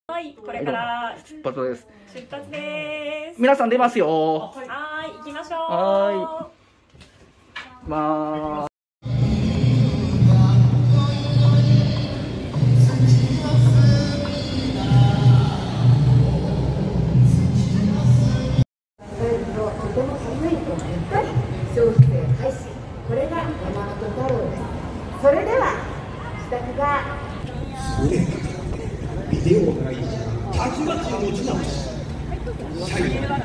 はい、これから出発です。 出発です。 皆さん出ますよ。 はい、行きましょう。 はい。まあ。 とても寒いとやっぱり消費税廃止、これが山本太郎です。それでは支度がビデオ会社たちまち持ち直し、社員に大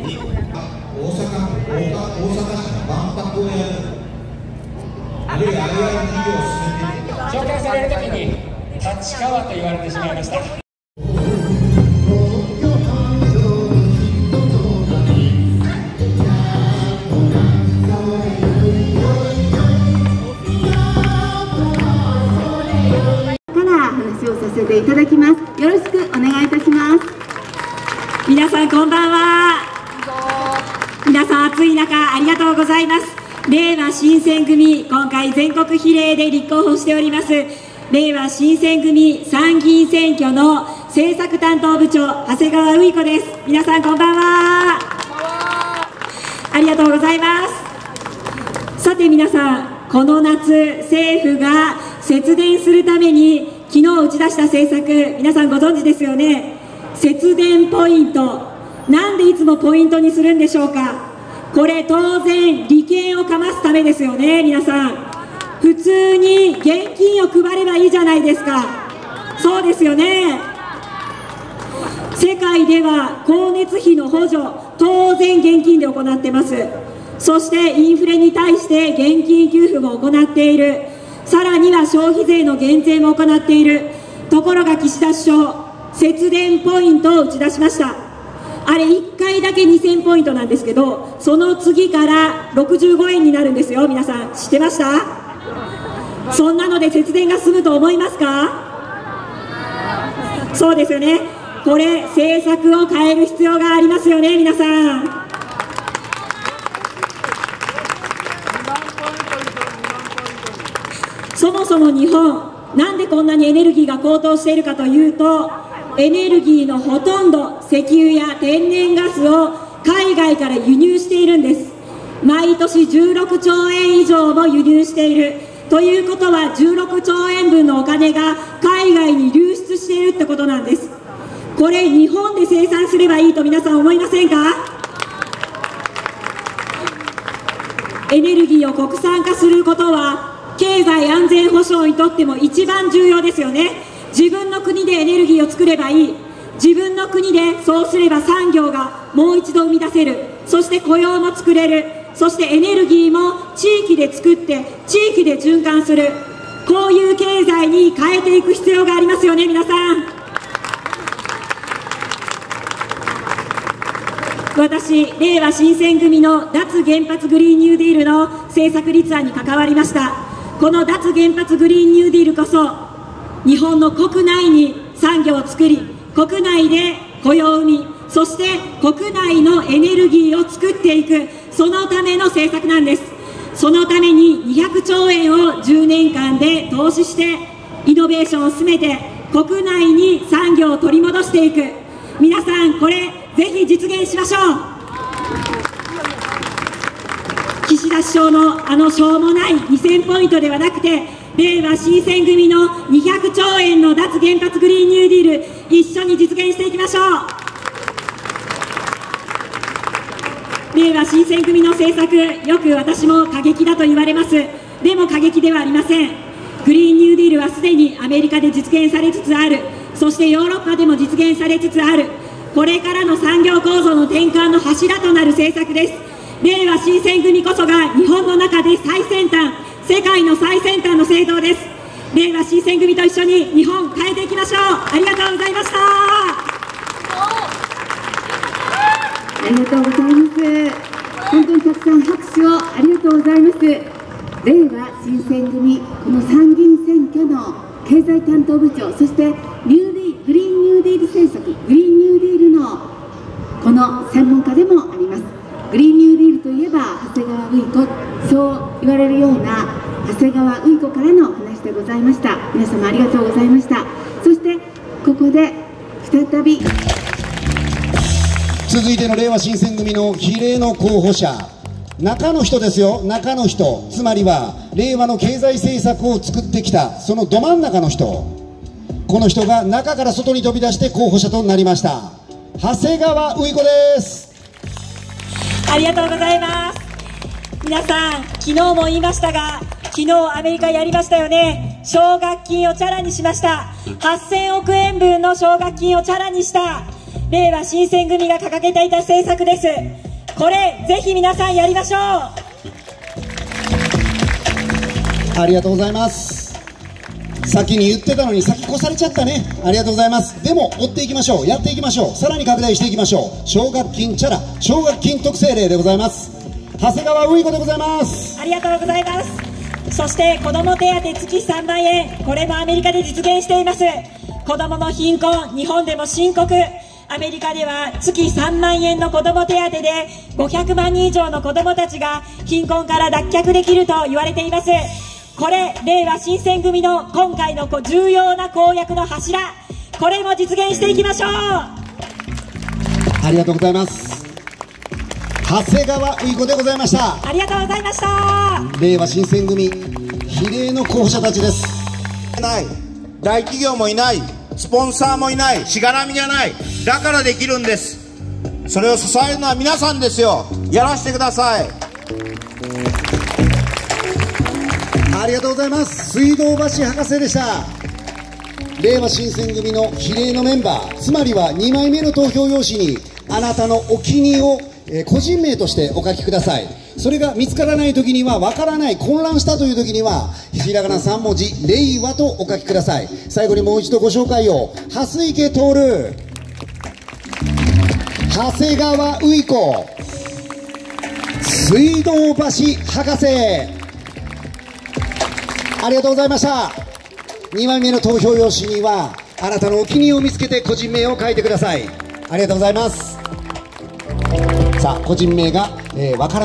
阪市の万博をやる、あるいは事業を進めている。 紹介されるときに立川と言われてしまいました。 させていただきます。よろしくお願いいたします。 皆さんこんばんは。皆さん暑い中ありがとうございます。令和新選組、今回全国比例で立候補しております令和新選組参議院選挙の政策担当部長長谷川うい子です。皆さんこんばんは。ありがとうございます。さて皆さん、この夏政府が節電するために昨日打ち出した政策、皆さんご存知ですよね。節電ポイント、なんでいつもポイントにするんでしょうか。これ当然利権をかますためですよね。皆さん普通に現金を配ればいいじゃないですか。そうですよね。世界では光熱費の補助、当然現金で行ってます。そしてインフレに対して現金給付も行っている。さらには消費税の減税も行っている。ところが岸田首相、節電ポイントを打ち出しました。あれ1回だけ2000ポイントなんですけど、その次から65円になるんですよ。皆さん知ってました？そんなので節電が済むと思いますか？そうですよね。これ政策を変える必要がありますよね。皆さんそもそも日本、なんでこんなにエネルギーが高騰しているかというと、エネルギーのほとんど、石油や天然ガスを海外から輸入しているんです。毎年16兆円以上も輸入している。ということは16兆円分のお金が海外に流出しているってことなんです。これ日本で生産すればいいと皆さん思いませんか？エネルギーを国産化することは経済安全保障にとっても一番重要ですよね。自分の国でエネルギーを作ればいい。自分の国でそうすれば産業がもう一度生み出せる。そして雇用も作れる。そしてエネルギーも地域で作って地域で循環する。こういう経済に変えていく必要がありますよね。皆さん、私令和新選組の脱原発グリーンニューディールの政策立案に関わりました。この脱原発グリーンニューディールこそ日本の国内に産業を作り、国内で雇用を生み、そして国内のエネルギーを作っていく、そのための政策なんです。そのために200兆円を10年間で投資してイノベーションを進めて国内に産業を取り戻していく。皆さんこれぜひ実現しましょう。岸田首相のしょうもない2000ポイントではなくて、令和新選組の200兆円の脱原発グリーンニューディール、一緒に実現していきましょう。令和新選組の政策、よく私も過激だと言われます。でも過激ではありません。グリーンニューディールはすでにアメリカで実現されつつある。そしてヨーロッパでも実現されつつある。これからの産業構造の転換の柱となる政策です。令和新選組こそが日本の中で最先端、世界の最先端の政党です。令和新選組と一緒に日本変えていきましょう。ありがとうございました。 ありがとうございます。本当にたくさん拍手をありがとうございます。令和新選組、この参議院選挙の経済担当部長、そしてグリーンニューディール政策、グリーンニューディールのこの専門家でもあります。グリーンニューディールといえば長谷川うい子、そう言われるような長谷川うい子からの話でございました。皆様ありがとうございました。そしてここで再び続いての令和新選組の比例の候補者、中の人ですよ、中の人、つまりは令和の経済政策を作ってきたそのど真ん中の人、この人が中から外に飛び出して候補者となりました。長谷川うい子です。 ありがとうございます。皆さん、昨日も言いましたが、昨日アメリカやりましたよね。奨学金をチャラにしました。8000億円分の奨学金をチャラにした令和新選組が掲げていた政策です。これぜひ皆さんやりましょう。 ありがとうございます。先に言ってたのに先越されちゃったね。ありがとうございます。でも追っていきましょう、やっていきましょう、さらに拡大していきましょう。奨学金チャラ、奨学金特性例でございます。長谷川うい子でございます。 ありがとうございます。そして子ども手当月3万円、これもアメリカで実現しています。子どもの貧困、日本でも深刻。アメリカでは月3万円の子ども手当で500万人以上の子どもたちが貧困から脱却できると言われています。これ令和新選組の今回の重要な公約の柱、これも実現していきましょう。 ありがとうございます。長谷川うい子でございました。 ありがとうございました。 令和新選組比例の候補者たちです。 ない、大企業もいない、スポンサーもいない、しがらみがない、だからできるんです。それを支えるのは皆さんですよ。やらせてください。 ありがとうございます。水道橋博士でした。令和新選組の比例のメンバー、つまりは2枚目の投票用紙にあなたのお気に入りを個人名としてお書きください。それが見つからないときには、わからない、混乱したというときには、ひらがな3文字、令和とお書きください。最後にもう一度ご紹介を。蓮池徹、長谷川うい子、水道橋博士。ありがとうございました。2枚目の投票用紙には、あなたのお気に入りを見つけて個人名を書いてください。ありがとうございます。さあ、個人名が、わからない